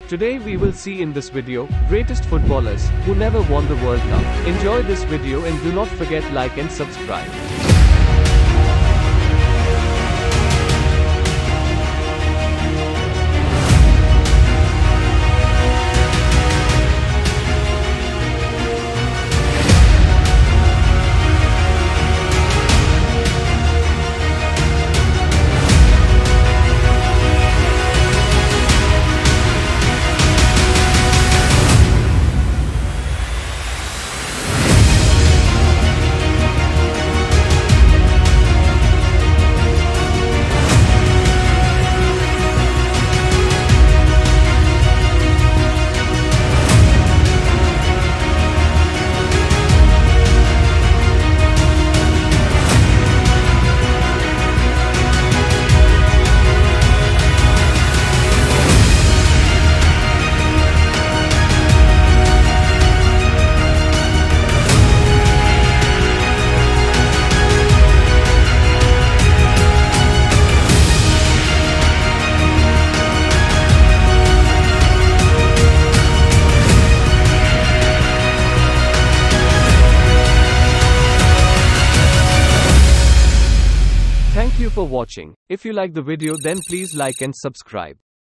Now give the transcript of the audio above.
Today we will see in this video, greatest footballers, who never won the World Cup. Enjoy this video and do not forget like and subscribe. Thank you for watching. If you like the video then please like and subscribe.